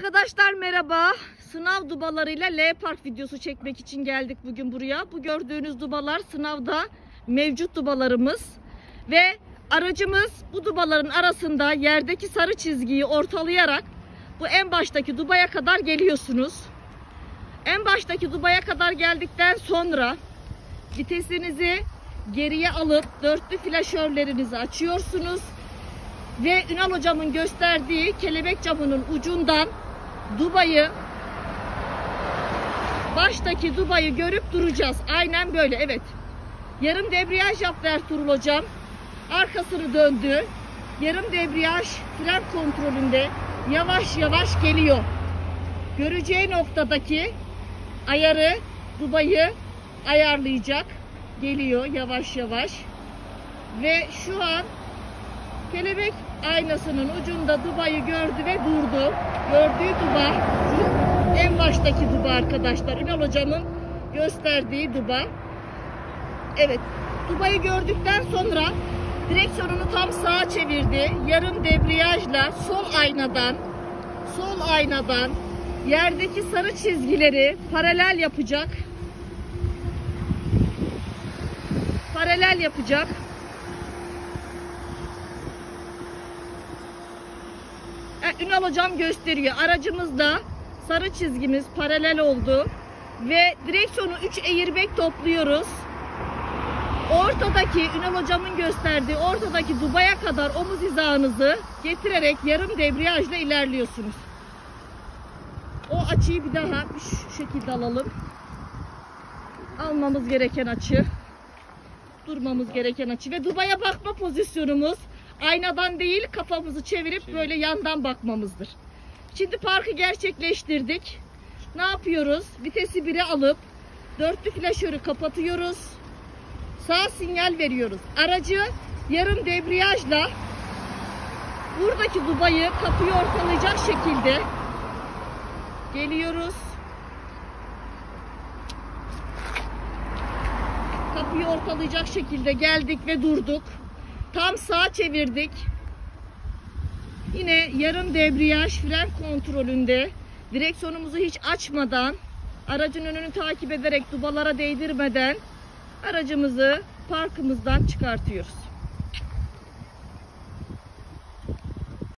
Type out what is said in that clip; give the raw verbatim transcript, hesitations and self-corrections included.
Arkadaşlar merhaba. Sınav dubalarıyla L park videosu çekmek için geldik bugün buraya. Bu gördüğünüz dubalar sınavda mevcut dubalarımız. Ve aracımız bu dubaların arasında yerdeki sarı çizgiyi ortalayarak bu en baştaki dubaya kadar geliyorsunuz. En baştaki dubaya kadar geldikten sonra vitesinizi geriye alıp dörtlü flaşörlerinizi açıyorsunuz. Ve Ünal hocamın gösterdiği kelebek camının ucundan dubayı, baştaki dubayı görüp duracağız. Aynen böyle, evet. Yarım debriyaj yaptı Ertuğrul hocam. Arkasını döndü. Yarım debriyaj fren kontrolünde yavaş yavaş geliyor. Göreceği noktadaki ayarı, dubayı ayarlayacak. Geliyor yavaş yavaş. Ve şu an kelebek aynasının ucunda dubayı gördü ve durdu. Gördüğü duba en baştaki duba arkadaşlar. Ünal hocamın gösterdiği duba. Evet. Dubayı gördükten sonra direksiyonunu tam sağa çevirdi. Yarım debriyajla sol aynadan sol aynadan yerdeki sarı çizgileri paralel yapacak. Paralel yapacak. Ünal hocam gösteriyor. Aracımızda sarı çizgimiz paralel oldu. Ve direksiyonu üç airbag topluyoruz. Ortadaki Ünal hocamın gösterdiği ortadaki dubaya kadar omuz hizanızı getirerek yarım debriyajla ilerliyorsunuz. O açıyı bir daha şu şekilde alalım. Almamız gereken açı. Durmamız gereken açı. Ve dubaya bakma pozisyonumuz aynadan değil, kafamızı çevirip böyle yandan bakmamızdır. Şimdi parkı gerçekleştirdik. Ne yapıyoruz? Vitesi bire alıp dörtlü flaşörü kapatıyoruz. Sağ sinyal veriyoruz. Aracı yarım debriyajla buradaki dubayı kapıyı ortalayacak şekilde geliyoruz. Kapıyı ortalayacak şekilde geldik ve durduk. Tam sağa çevirdik. Yine yarım debriyaj fren kontrolünde direksiyonumuzu hiç açmadan, aracın önünü takip ederek dubalara değdirmeden aracımızı parkımızdan çıkartıyoruz.